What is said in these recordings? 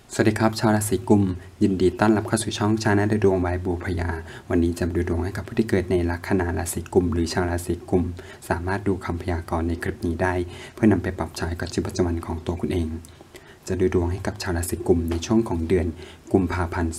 สวัสดีครับชาวราศีกุมยินดีต้อนรับเข้าสู่ช่องชาแนลดูดวงใบบัวพญาวันนี้จะดูดวงให้กับผู้ที่เกิดในลัคนาราศีกุมหรือชาวราศีกุมสามารถดูคำพยากรณ์ในคลิปนี้ได้เพื่อนำไปปรับใช้กับชีวิตประจำวันของตัวคุณเองจะดูดวงให้กับชาวราศีกุมในช่วงของเดือนกุมภาพันธ์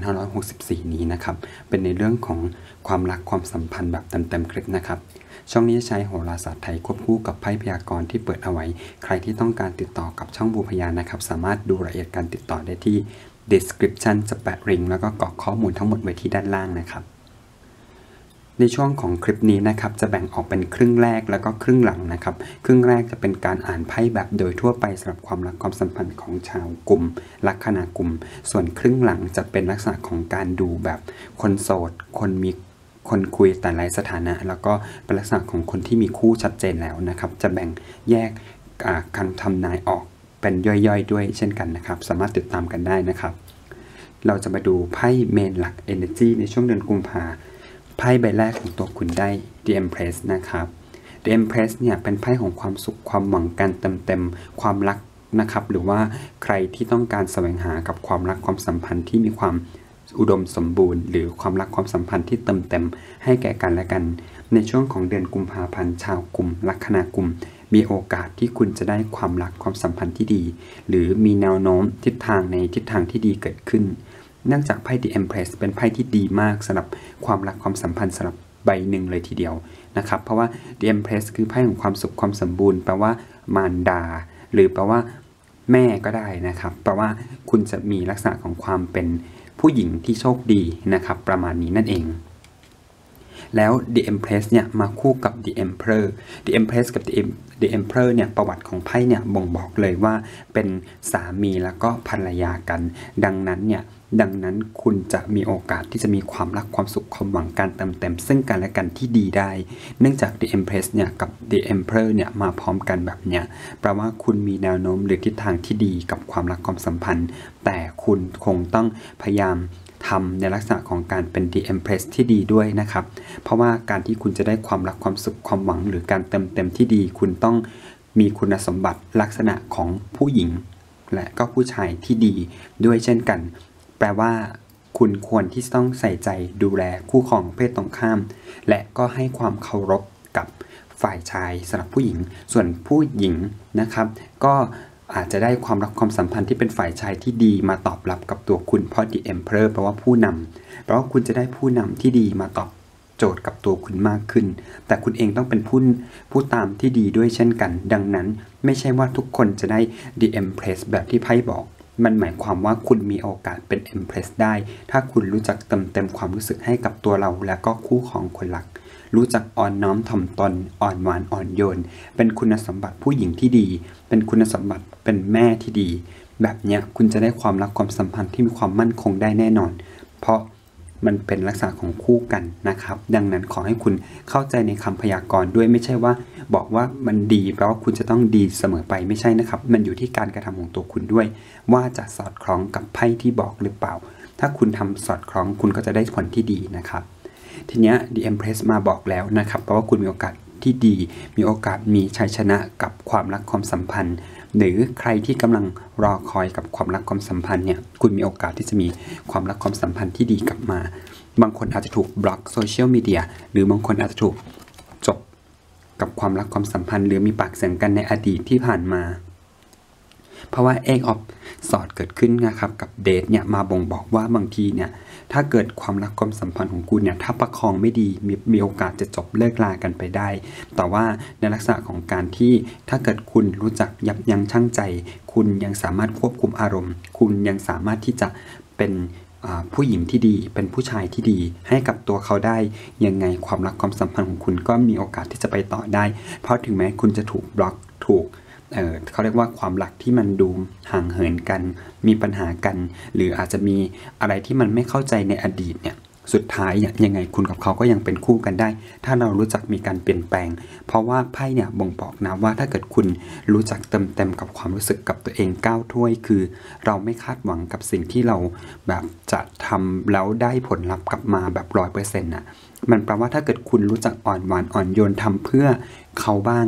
2564 นี้นะครับเป็นในเรื่องของความรักความสัมพันธ์แบบเต็มๆคลิปนะครับช่องนี้ใช้โหราศาสตร์ไทยควบคู่กับไพ่พยากรณ์ที่เปิดเอาไว้ใครที่ต้องการติดต่อกับช่องบัวพญานะครับสามารถดูรายละเอียดการติดต่อได้ที่ description จะแปะลิงก์แล้วก็กรอกข้อมูลทั้งหมดไว้ที่ด้านล่างนะครับในช่วงของคลิปนี้นะครับจะแบ่งออกเป็นครึ่งแรกแล้วก็ครึ่งหลังนะครับครึ่งแรกจะเป็นการอ่านไพ่แบบโดยทั่วไปสำหรับความรักความสัมพันธ์ของชาวกุมลัคนากุมส่วนครึ่งหลังจะเป็นลักษณะของการดูแบบคนโสดคนมีคนคุยแต่ไร้สถานะแล้วก็เป็นลักษณะของคนที่มีคู่ชัดเจนแล้วนะครับจะแบ่งแยกคำทำนายออกเป็นย่อยๆด้วยเช่นกันนะครับสามารถติดตามกันได้นะครับเราจะมาดูไพ่เมนหลัก Energy ในช่วงเดือนกุมภาไพ่ใบแรกของตัวคุณได้ The Empress นะครับ The Empress เนี่ยเป็นไพ่ของความสุขความหวังการเต็มความรักนะครับหรือว่าใครที่ต้องการแสวงหากับความรักความสัมพันธ์ที่มีความอุดมสมบูรณ์หรือความรักความสัมพันธ์ที่เต็มให้แก่กันและกันในช่วงของเดือนกุมภาพันธ์ชาวกุมลัคนากุมมีโอกาสที่คุณจะได้ความรักความสัมพันธ์ที่ดีหรือมีแนวโน้มทิศทางในทิศทางที่ดีเกิดขึ้นเนื่องจากไพ่ The Empress เป็นไพ่ที่ดีมากสำหรับความรักความสัมพันธ์สำหรับใบหนึ่งเลยทีเดียวนะครับเพราะว่า The Empress คือไพ่ของความสุขความสมบูรณ์แปลว่ามารดาหรือแปลว่าแม่ก็ได้นะครับแปลว่าคุณจะมีลักษณะของความเป็นผู้หญิงที่โชคดีนะครับประมาณนี้นั่นเองแล้ว The Empress เนี่ยมาคู่กับ The Emperor The Empress กับ The Emperor เนี่ยประวัติของไพ่เนี่ยบ่งบอกเลยว่าเป็นสามีแล้วก็ภรรยากันดังนั้นคุณจะมีโอกาสที่จะมีความรักความสุขความหวังการเต็มซึ่งกันและกันที่ดีได้เนื่องจาก The Empress เนี่ยกับ The Emperor เนี่ยมาพร้อมกันแบบเนี้ยแปลว่าคุณมีแนวโน้มหรือทิศทางที่ดีกับความรักความสัมพันธ์แต่คุณคงต้องพยายามทำในลักษณะของการเป็น The Empress ที่ดีด้วยนะครับเพราะว่าการที่คุณจะได้ความรักความสุขความหวังหรือการเต็มที่ดีคุณต้องมีคุณสมบัติลักษณะของผู้หญิงและก็ผู้ชายที่ดีด้วยเช่นกันแปลว่าคุณควรที่ต้องใส่ใจดูแลคู่ครองเพศตรงข้ามและก็ให้ความเคารพกับฝ่ายชายสำหรับผู้หญิงส่วนผู้หญิงนะครับก็อาจจะได้ความรักความสัมพันธ์ที่เป็นฝ่ายชายที่ดีมาตอบรับกับตัวคุณเพราะ The Emperor แปลว่าผู้นำแปลว่าคุณจะได้ผู้นำที่ดีมาตอบโจทย์กับตัวคุณมากขึ้นแต่คุณเองต้องเป็นผู้ตามที่ดีด้วยเช่นกันดังนั้นไม่ใช่ว่าทุกคนจะได้ The Empress แบบที่ไพ่บอกมันหมายความว่าคุณมีโอกาสเป็น Empress ได้ถ้าคุณรู้จักเต็มความรู้สึกให้กับตัวเราและก็คู่ของคนรักรู้จักอ่อนน้อมถ่อมตนอ่อนหวานอ่อนโยนเป็นคุณสมบัติผู้หญิงที่ดีเป็นคุณสมบัติเป็นแม่ที่ดีแบบเนี้ยคุณจะได้ความรักความสัมพันธ์ที่มีความมั่นคงได้แน่นอนเพราะมันเป็นลักษณะของคู่กันนะครับดังนั้นขอให้คุณเข้าใจในคำพยากรณ์ด้วยไม่ใช่ว่าบอกว่ามันดีแปลว่าคุณจะต้องดีเสมอไปไม่ใช่นะครับมันอยู่ที่การกระทำของตัวคุณด้วยว่าจะสอดคล้องกับไพ่ที่บอกหรือเปล่าถ้าคุณทำสอดคล้องคุณก็จะได้ผลที่ดีนะครับทีเนี้ย The Empress มาบอกแล้วนะครับเพราะว่าคุณมีโอกาสที่ดีมีโอกาสมีชัยชนะกับความรักความสัมพันธ์หรือใครที่กำลังรอคอยกับความรักความสัมพันธ์เนี่ยคุณมีโอกาสที่จะมีความรักความสัมพันธ์ที่ดีกลับมาบางคนอาจจะถูกบล็อกโซเชียลมีเดียหรือบางคนอาจจะถูกจบกับความรักความสัมพันธ์หรือมีปากเสียงกันในอดีตที่ผ่านมาเพราะว่า Eight of Swords เกิดขึ้นนะครับกับเดทเนี่ยมาบ่งบอกว่าบางทีเนี่ยถ้าเกิดความรักความสัมพันธ์ของคุณเนี่ยถ้าประคองไม่ดีมีโอกาสจะจบเลิกลากันไปได้แต่ว่าในลักษณะของการที่ถ้าเกิดคุณรู้จักยับยั้งชั่งใจคุณยังสามารถควบคุมอารมณ์คุณยังสามารถที่จะเป็นผู้หญิงที่ดีเป็นผู้ชายที่ดีให้กับตัวเขาได้ยังไงความรักความสัมพันธ์ของคุณก็มีโอกาสที่จะไปต่อได้เพราะถึงแม้คุณจะถูกบล็อกถูกเขาเรียกว่าความรักที่มันดูห่างเหินกันมีปัญหากันหรืออาจจะมีอะไรที่มันไม่เข้าใจในอดีตเนี่ยสุดท้ายยังไงคุณกับเขาก็ยังเป็นคู่กันได้ถ้าเรารู้จักมีการเปลี่ยนแปลงเพราะว่าไพ่เนี่ยบ่งบอกนะว่าถ้าเกิดคุณรู้จักเต็มกับความรู้สึกกับตัวเองก้าวถ้วยคือเราไม่คาดหวังกับสิ่งที่เราแบบจะทำแล้วได้ผลลัพธ์กลับมาแบบ100%น่ะมันแปลว่าถ้าเกิดคุณรู้จักอ่อนหวานอ่อนโยนทำเพื่อเขาบ้าง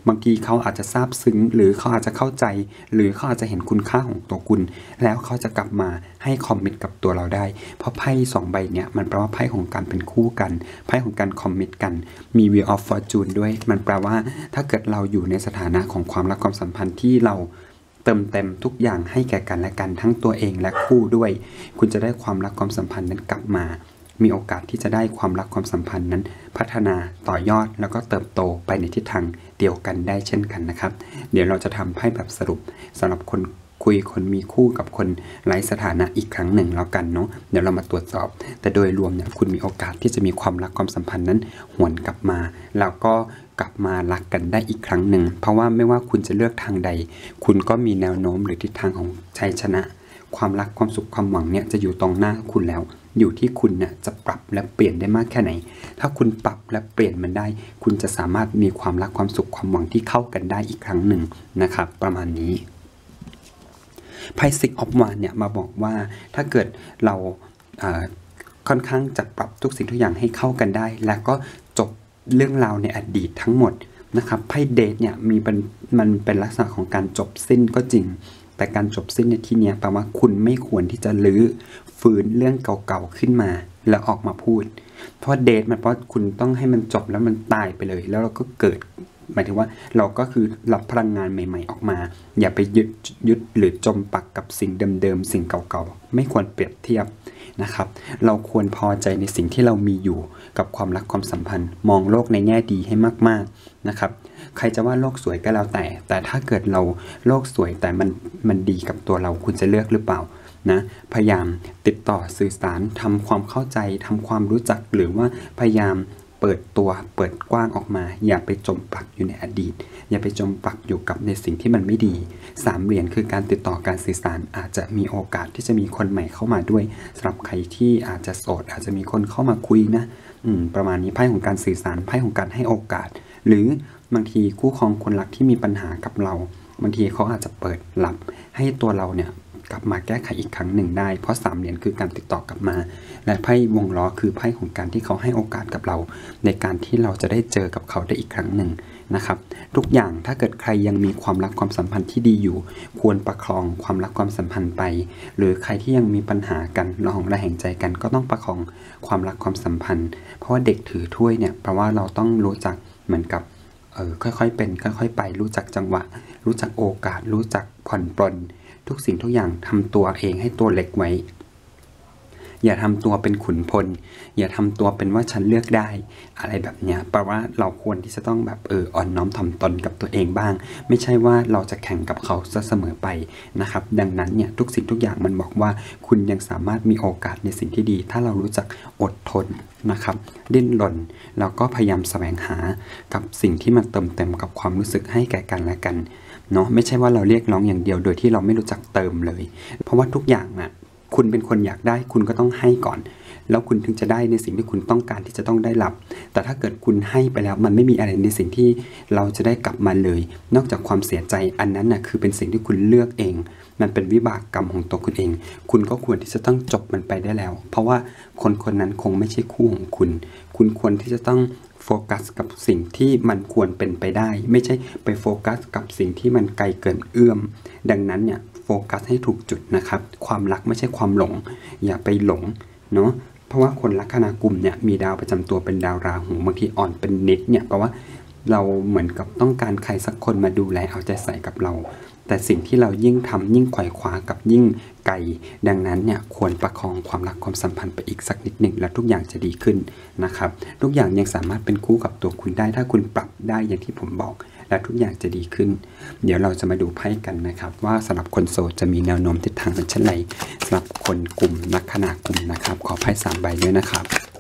บางทีเขาอาจจะซาบซึ้งหรือเขาอาจจะเข้าใจหรือเขาอาจจะเห็นคุณค่าของตัวคุณแล้วเขาจะกลับมาให้คอมมิตกับตัวเราได้เพราะไพ่2ใบเนี่ยมันแปลว่าไพ่ของการเป็นคู่กันไพ่ของการคอมมิตกันมี Wheel of Fortune ด้วยมันแปลว่าถ้าเกิดเราอยู่ในสถานะของความรักความสัมพันธ์ที่เราเติมเต็มทุกอย่างให้แก่กันและกันทั้งตัวเองและคู่ด้วยคุณจะได้ความรักความสัมพันธ์นั้นกลับมามีโอกาสที่จะได้ความรักความสัมพันธ์นั้นพัฒนาต่อยอดแล้วก็เติบโตไปในทิศทางเดียวกันได้เช่นกันนะครับเดี๋ยวเราจะทำไพ่แบบสรุปสำหรับคนคุยคนมีคู่กับคนไร้สถานะอีกครั้งหนึ่งแล้วกันเนาะเดี๋ยวเรามาตรวจสอบแต่โดยรวมเนี่ยคุณมีโอกาสที่จะมีความรักความสัมพันธ์นั้นหวนกลับมาแล้วก็กลับมารักกันได้อีกครั้งหนึ่งเพราะว่าไม่ว่าคุณจะเลือกทางใดคุณก็มีแนวโน้มหรือทิศทางของชัยชนะความรักความสุขความหวังเนี่ยจะอยู่ตรงหน้าคุณแล้วอยู่ที่คุณเนี่ยจะปรับและเปลี่ยนได้มากแค่ไหนถ้าคุณปรับและเปลี่ยนมันได้คุณจะสามารถมีความรักความสุขความหวังที่เข้ากันได้อีกครั้งหนึ่งนะครับประมาณนี้ไพ่ Six of Wands เนี่ยมาบอกว่าถ้าเกิดเราค่อนข้างจะปรับทุกสิ่งทุกอย่างให้เข้ากันได้แล้วก็จบเรื่องราวในอดีตทั้งหมดนะครับไพ่เดทเนี่ยมันเป็นลักษณะของการจบสิ้นก็จริงแต่การจบสิ้นในที่นี้แปลว่าคุณไม่ควรที่จะลื้อฟื้นเรื่องเก่าๆขึ้นมาแล้วออกมาพูดเพราะเดทมันเพราะคุณต้องให้มันจบแล้วมันตายไปเลยแล้วเราก็เกิดหมายถึงว่าเราก็คือรับพลังงานใหม่ๆออกมาอย่าไปยึดหรือจมปักกับสิ่งเดิมๆสิ่งเก่าๆไม่ควรเปรียบเทียบนะครับเราควรพอใจในสิ่งที่เรามีอยู่กับความรักความสัมพันธ์มองโลกในแง่ดีให้มากๆนะครับใครจะว่าโลกสวยก็แล้วแต่ถ้าเกิดเราโลกสวยแต่มันดีกับตัวเราคุณจะเลือกหรือเปล่านะพยายามติดต่อสื่อสารทำความเข้าใจทำความรู้จักหรือว่าพยายามเปิดตัวเปิดกว้างออกมาอย่าไปจมปักอยู่ในอดีตอย่าไปจมปักอยู่กับในสิ่งที่มันไม่ดี3เหรียญคือการติดต่อการสื่อสารอาจจะมีโอกาสที่จะมีคนใหม่เข้ามาด้วยสำหรับใครที่อาจจะโสดอาจจะมีคนเข้ามาคุยนะประมาณนี้ไพ่ของการสื่อสารไพ่ของการให้โอกาสหรือบางทีคู่ครองคนรักที่มีปัญหากับเราบางทีเขาอาจจะเปิดรับให้ตัวเราเนี่ยกลับมาแก้ไขอีกครั้งหนึ่งได้เพราะ3เหรียญคือการติดต่อกลับมาและไพ่วงล้อคือไพ่ของการที่เขาให้โอกาสกับเราในการที่เราจะได้เจอกับเขาได้อีกครั้งหนึ่งนะครับทุกอย่างถ้าเกิดใครยังมีความรักความสัมพันธ์ที่ดีอยู่ควรประคองความรักความสัมพันธ์ไปหรือใครที่ยังมีปัญหากันระหองระแหงใจกันก็ต้องประคองความรักความสัมพันธ์เพราะว่าเด็กถือถ้วยเนี่ยแปลว่าเราต้องรู้จักเหมือนกับค่อยๆเป็นค่อยๆไปรู้จักจังหวะรู้จักโอกาสรู้จักผ่อนปลนทุกสิ่งทุกอย่างทำตัวเองให้ตัวเล็กไว้อย่าทำตัวเป็นขุนพลอย่าทำตัวเป็นว่าฉันเลือกได้อะไรแบบเนี้ยแปลว่าเราควรที่จะต้องแบบอ่อนน้อมถ่อมตนกับตัวเองบ้างไม่ใช่ว่าเราจะแข่งกับเขาซะเสมอไปนะครับดังนั้นเนี่ยทุกสิ่งทุกอย่างมันบอกว่าคุณยังสามารถมีโอกาสในสิ่งที่ดีถ้าเรารู้จักอดทนนะครับดิ้นรนแล้วก็พยายามแสวงหากับสิ่งที่มันเติมเต็มกับความรู้สึกให้แก่กันและกันเนาะไม่ใช่ว่าเราเรียกร้องอย่างเดียวโดยที่เราไม่รู้จักเติมเลยเพราะว่าทุกอย่างน่ะคุณเป็นคนอยากได้คุณก็ต้องให้ก่อนแล้วคุณถึงจะได้ในสิ่งที่คุณต้องการที่จะต้องได้รับแต่ถ้าเกิดคุณให้ไปแล้วมันไม่มีอะไรในสิ่งที่เราจะได้กลับมาเลยนอกจากความเสียใจอันนั้นน่ะคือเป็นสิ่งที่คุณเลือกเองมันเป็นวิบากกรรมของตัวคุณเองคุณก็ควรที่จะต้องจบมันไปได้แล้วเพราะว่าคนนั้นคงไม่ใช่คู่ของคุณควรที่จะต้องโฟกัสกับสิ่งที่มันควรเป็นไปได้ไม่ใช่ไปโฟกัสกับสิ่งที่มันไกลเกินเอื้อมดังนั้นเนี่ยโฟกัสให้ถูกจุดนะครับความรักไม่ใช่ความหลงอย่าไปหลงเนาะเพราะว่าคนลัคนากุมเนี่ยมีดาวประจำตัวเป็นดาวราหูบางทีอ่อนเป็นนิดเนี่ยเพราะว่าเราเหมือนกับต้องการใครสักคนมาดูแลเอาใจใส่กับเราแต่สิ่งที่เรายิ่งทำยิ่งไขว่คว้ากับยิ่งไกลดังนั้นเนี่ยควรประคองความรักความสัมพันธ์ไปอีกสักนิดหนึ่งแล้วทุกอย่างจะดีขึ้นนะครับทุกอย่างยังสามารถเป็นคู่กับตัวคุณได้ถ้าคุณปรับได้อย่างที่ผมบอกและทุกอย่างจะดีขึ้นเดี๋ยวเราจะมาดูไพ่กันนะครับว่าสำหรับคนโสดจะมีแนวโน้มทิศทางเป็นเช่นไรสำหรับคนกลุ่มลัคนากุมนะครับขอไพ่3ใบด้วยนะครับ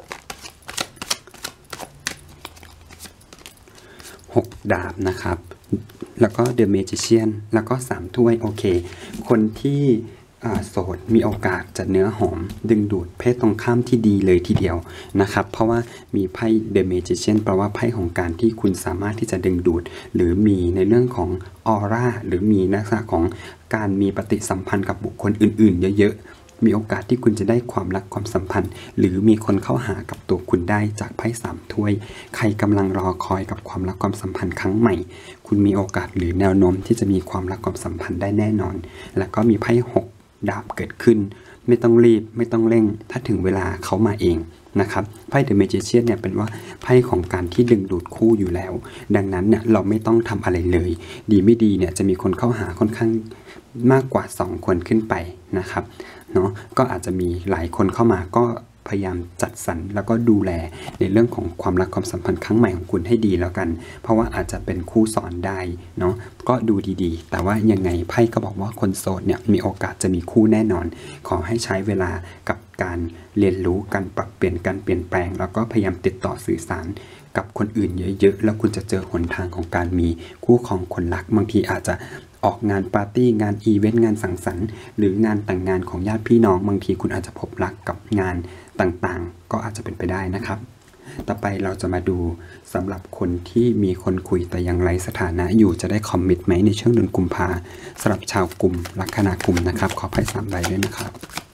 6ดาบนะครับแล้วก็ The Magician แล้วก็3ถ้วยโอเคคนที่โสดมีโอกาสจะเนื้อหอมดึงดูดเพศตรงข้ามที่ดีเลยทีเดียวนะครับเพราะว่ามีไพ่ The Magician แปลว่าไพ่ของการที่คุณสามารถที่จะดึงดูดหรือมีในเรื่องของออร่าหรือมีลักษณะของการมีปฏิสัมพันธ์กับบุคคลอื่นๆเยอะๆมีโอกาสที่คุณจะได้ความรักความสัมพันธ์หรือมีคนเข้าหากับตัวคุณได้จากไพ่3 ถ้วยใครกำลังรอคอยกับความรักความสัมพันธ์ครั้งใหม่คุณมีโอกาสหรือแนวโน้มที่จะมีความรักความสัมพันธ์ได้แน่นอนแล้วก็มีไพ่6 ดาบเกิดขึ้นไม่ต้องรีบไม่ต้องเร่งถ้าถึงเวลาเขามาเองนะครับไพ่ The Magician เนี่ยเป็นว่าไพ่ของการที่ดึงดูดคู่อยู่แล้วดังนั้นเนี่ยเราไม่ต้องทำอะไรเลยดีไม่ดีเนี่ยจะมีคนเข้าหาค่อนข้างมากกว่า2 คนขึ้นไปนะครับเนาะก็อาจจะมีหลายคนเข้ามาก็พยายามจัดสรรแล้วก็ดูแลในเรื่องของความรักความสัมพันธ์ครั้งใหม่ของคุณให้ดีแล้วกันเพราะว่าอาจจะเป็นคู่สอนได้เนาะก็ดูดีๆแต่ว่ายังไงไพ่ก็บอกว่าคนโสดเนี่ยมีโอกาสจะมีคู่แน่นอนขอให้ใช้เวลากับการเรียนรู้การปรับเปลี่ยนการเปลี่ยนแปลงแล้วก็พยายามติดต่อสื่อสารกับคนอื่นเยอะๆแล้วคุณจะเจอหนทางของการมีคู่ครองคนรักบางทีอาจจะออกงานปาร์ตี้งานอีเวนต์งานสังสรรค์หรืองานแต่งงานของญาติพี่น้องบางทีคุณอาจจะพบรักกับงานต่างๆก็อาจจะเป็นไปได้นะครับต่อไปเราจะมาดูสำหรับคนที่มีคนคุยแต่ยังไร้สถานะอยู่จะได้คอมมิตไหมในช่วงเดือนกุมภาสำหรับชาวกลุ่มลัคนากุมนะครับขอไพ่3 ใบด้วยนะครับ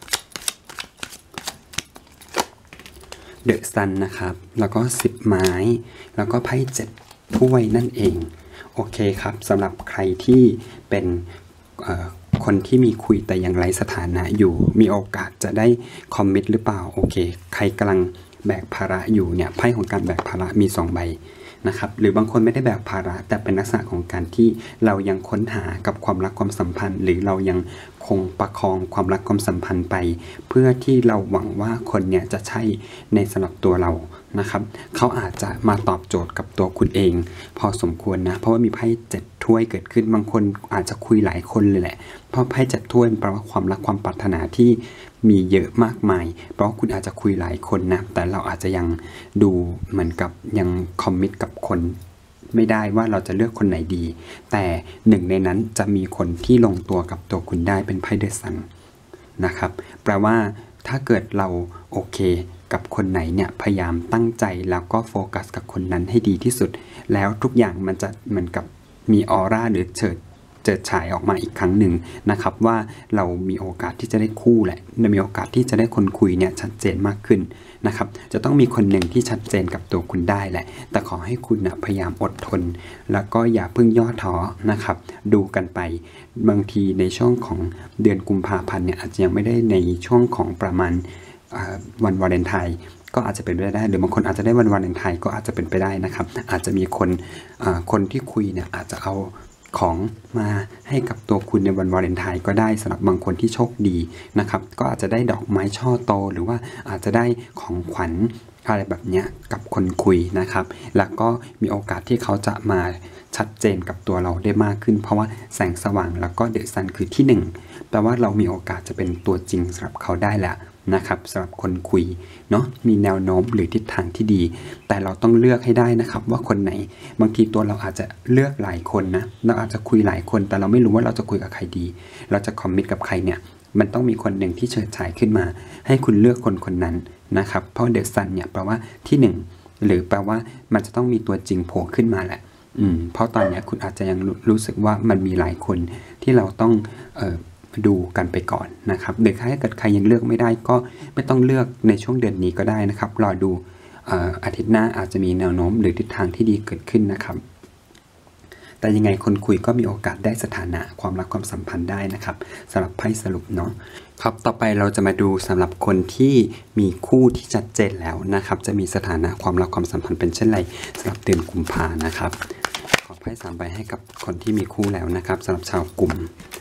เดอะซันนะครับแล้วก็10 ไม้แล้วก็ไพ่7 ถ้วยนั่นเองโอเคครับสำหรับใครที่เป็นคนที่มีคุยแต่ยังไร้สถานะอยู่มีโอกาสจะได้คอมมิตหรือเปล่าโอเคใครกำลังแบกภาระอยู่เนี่ยไพ่ของการแบกภาระมี2 ใบนะครับหรือบางคนไม่ได้แบกภาระแต่เป็นลักษณะของการที่เรายังค้นหากับความรักความสัมพันธ์หรือเรายังคงประคองความรักความสัมพันธ์ไปเพื่อที่เราหวังว่าคนเนี่ยจะใช่ในสำหรับตัวเรานะครับเขาอาจจะมาตอบโจทย์กับตัวคุณเองพอสมควรนะเพราะว่ามีไพ่7 ถ้วยเกิดขึ้นบางคนอาจจะคุยหลายคนเลยแหละเพราะไพ่7 ถ้วยแปลว่าความรักความปรารถนาที่มีเยอะมากมายเพราะคุณอาจจะคุยหลายคนนะแต่เราอาจจะยังดูเหมือนกับยังคอมมิตกับคนไม่ได้ว่าเราจะเลือกคนไหนดีแต่หนึ่งในนั้นจะมีคนที่ลงตัวกับตัวคุณได้เป็นไพ่เดอะซันนะครับแปลว่าถ้าเกิดเราโอเคกับคนไหนเนี่ยพยายามตั้งใจแล้วก็โฟกัสกับคนนั้นให้ดีที่สุดแล้วทุกอย่างมันจะเหมือนกับมีออร่าหรือเจิดฉายออกมาอีกครั้งหนึ่งนะครับว่าเรามีโอกาสที่จะได้คู่แหละมีโอกาสที่จะได้คนคุยเนี่ยชัดเจนมากขึ้นนะครับจะต้องมีคนหนึ่งที่ชัดเจนกับตัวคุณได้แหละแต่ขอให้คุณนะพยายามอดทนแล้วก็อย่าเพิ่งย่อท้อนะครับดูกันไปบางทีในช่วงของเดือนกุมภาพันธ์เนี่ยอาจจะยังไม่ได้ในช่วงของประมาณวันวาเลนไทน์ก็อาจจะเป็นไปได้หรือบางคนอาจจะได้วันวาเลนไทน์ก็อาจจะเป็นไปได้นะครับอาจจะมีคนที่คุยเนี่ยอาจจะเอาของมาให้กับตัวคุณในวันวาเลนไทน์ก็ได้สำหรับบางคนที่โชคดีนะครับก็อาจจะได้ดอกไม้ช่อโตหรือว่าอาจจะได้ของขวัญอะไรแบบนี้กับคนคุยนะครับแล้วก็มีโอกาสที่เขาจะมาชัดเจนกับตัวเราได้มากขึ้นเพราะว่าแสงสว่างแล้วก็เดอะซันคือที่1แปลว่าเรามีโอกาสจะเป็นตัวจริงสำหรับเขาได้แหละนะครับสำหรับคนคุยเนาะมีแนวโน้มหรือทิศทางที่ดีแต่เราต้องเลือกให้ได้นะครับว่าคนไหนบางทีตัวเราอาจจะเลือกหลายคนนะเราอาจจะคุยหลายคนแต่เราไม่รู้ว่าเราจะคุยกับใครดีเราจะคอมมิตกับใครเนี่ยมันต้องมีคนหนึ่งที่เฉิดฉายขึ้นมาให้คุณเลือกคนนั้นนะครับเพราะเดอะซันเนี่ยแปลว่าที่1หรือแปลว่ามันจะต้องมีตัวจริงโผล่ขึ้นมาแหละเพราะตอนนี้คุณอาจจะยังรู้สึกว่ามันมีหลายคนที่เราต้องดูกันไปก่อนนะครับหรือถ้าเกิดใครยังเลือกไม่ได้ก็ไม่ต้องเลือกในช่วงเดือนนี้ก็ได้นะครับรอดูอาทิตย์หน้าอาจจะมีแนวโน้มหรือทิศทางที่ดีเกิดขึ้นนะครับแต่ยังไงคนคุยก็มีโอกาสได้สถานะความรักความสัมพันธ์ได้นะครับสำหรับไพ่สรุปเนาะครับต่อไปเราจะมาดูสำหรับคนที่มีคู่ที่ชัดเจนแล้วนะครับจะมีสถานะความรักความสัมพันธ์เป็นเช่นไรสำหรับเดือนกุมภานะครับขอไพ่3 ใบให้กับคนที่มีคู่แล้วนะครับสำหรับชาวกลุ่ม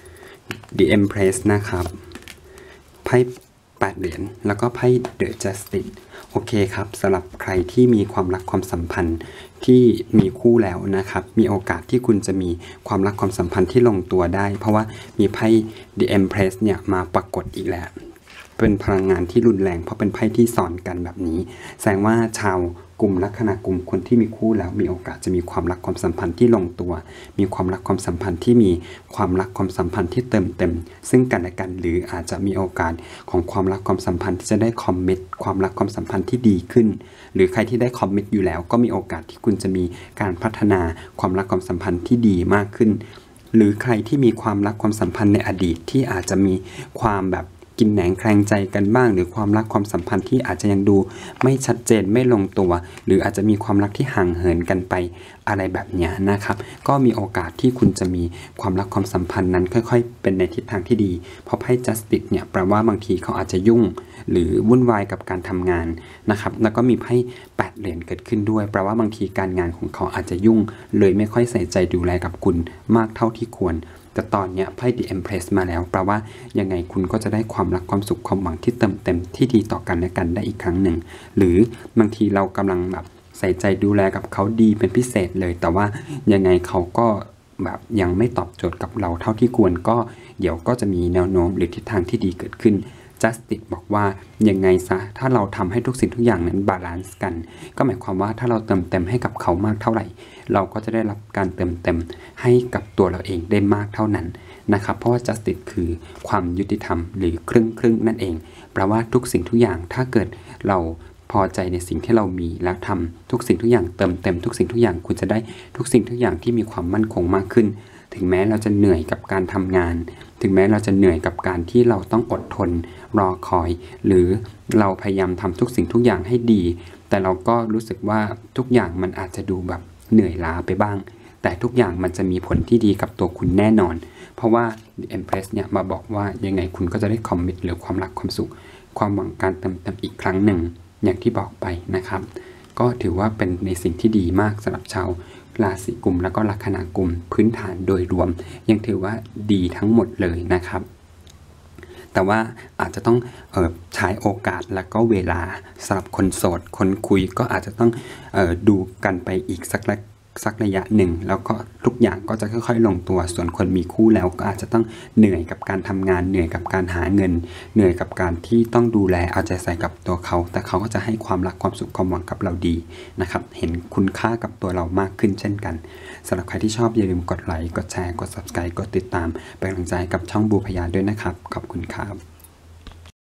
The Empress นะครับไพ่8 เหรียญแล้วก็ไพ่ The Justice โอเคครับสำหรับใครที่มีความรักความสัมพันธ์ที่มีคู่แล้วนะครับมีโอกาสที่คุณจะมีความรักความสัมพันธ์ที่ลงตัวได้เพราะว่ามีไพ่ The Empress เนี่ยมาปรากฏอีกแล้วเป็นพลังงานที่รุนแรงเพราะเป็นไพ่ที่สอนกันแบบนี้แสดงว่าชาวกลุ่มลัคนากุมคนที่มีคู่แล้วมีโอกาสจะมีความรักความสัมพันธ์ที่ลงตัวมีความรักความสัมพันธ์ที่มีความรักความสัมพันธ์ที่เต็มซึ่งกันและกันหรืออาจจะมีโอกาสของความรักความสัมพันธ์ที่จะได้คอมมิตความรักความสัมพันธ์ที่ดีขึ้นหรือใครที่ได้คอมมิตอยู่แล้วก็มีโอกาสที่คุณจะมีการพัฒนาความรักความสัมพันธ์ที่ดีมากขึ้นหรือใครที่มีความรักความสัมพันธ์ในอดีตที่อาจจะมีความแบบกินแหนงแคลงใจกันบ้างหรือความรักความสัมพันธ์ที่อาจจะยังดูไม่ชัดเจนไม่ลงตัวหรืออาจจะมีความรักที่ห่างเหินกันไปอะไรแบบนี้นะครับก็มีโอกาสที่คุณจะมีความรักความสัมพันธ์นั้นค่อยๆเป็นในทิศทางที่ดีเพราะไพ่ Justice เนี่ยแปลว่าบางทีเขาอาจจะยุ่งหรือวุ่นวายกับการทำงานนะครับแล้วก็มีไพ่8เหรียญเกิดขึ้นด้วยแปลว่าบางทีการงานของเขาอาจจะยุ่งเลยไม่ค่อยใส่ใจดูแลกับคุณมากเท่าที่ควรแต่ตอนนี้ไพ่ The Empress มาแล้วแปลว่ายังไงคุณก็จะได้ความรักความสุขความหวังที่เติมเต็มที่ดีต่อกันและกันได้อีกครั้งหนึ่งหรือบางทีเรากำลังแบบใส่ใจดูแลกับเขาดีเป็นพิเศษเลยแต่ว่ายังไงเขาก็แบบยังไม่ตอบโจทย์กับเราเท่าที่ควรก็เดี๋ยวก็จะมีแนวโน้มหรือทิศทางที่ดีเกิดขึ้นJustice บอกว่ายังไงซะถ้าเราทำให้ทุกสิ่งทุกอย่างนั้นบาลานซ์กันก็หมายความว่าถ้าเราเติมเต็มให้กับเขามากเท่าไหร่เราก็จะได้รับการเติมเต็มให้กับตัวเราเองได้มากเท่านั้นนะครับเพราะว่า Justice คือความยุติธรรมหรือครึ่งนั่นเองแปลว่าทุกสิ่งทุกอย่างถ้าเกิดเราพอใจในสิ่งที่เรามีแล้วทำทุกสิ่งทุกอย่างเติมเต็มทุกสิ่งทุกอย่างคุณจะได้ทุกสิ่งทุกอย่างที่มีความมั่นคงมากขึ้นถึงแม้เราจะเหนื่อยกับการทำงานถึงแม้เราจะเหนื่อยกับการที่เราต้องอดทนรอคอยหรือเราพยายามทำทุกสิ่งทุกอย่างให้ดีแต่เราก็รู้สึกว่าทุกอย่างมันอาจจะดูแบบเหนื่อยล้าไปบ้างแต่ทุกอย่างมันจะมีผลที่ดีกับตัวคุณแน่นอนเพราะว่า The Empress เนี่ยมาบอกว่ายังไงคุณก็จะได้คอมมิตหรือความรักความสุขความหวังการเติมเต็มอีกครั้งหนึ่งอย่างที่บอกไปนะครับก็ถือว่าเป็นในสิ่งที่ดีมากสำหรับชาวราศีกุมแล้วก็ลัคนากุมพื้นฐานโดยรวมยังถือว่าดีทั้งหมดเลยนะครับแต่ว่าอาจจะต้องใช้โอกาสและก็เวลาสำหรับคนโสดคนคุยก็อาจจะต้องดูกันไปอีกสักระยะหนึ่งแล้วก็ทุกอย่างก็จะค่อยๆลงตัวส่วนคนมีคู่แล้วก็อาจจะต้องเหนื่อยกับการทำงานเหนื่อยกับการหาเงินเหนื่อยกับการที่ต้องดูแลเอาใจใส่กับตัวเขาแต่เขาก็จะให้ความรักความสุขความหวังกับเราดีนะครับเห็นคุณค่ากับตัวเรามากขึ้นเช่นกันสำหรับใครที่ชอบอย่าลืมกดไลค์กดแชร์กด Subscribe กดติดตามเป็นกำลังใจกับช่องบูพยาด้วยนะครับขอบคุณครับ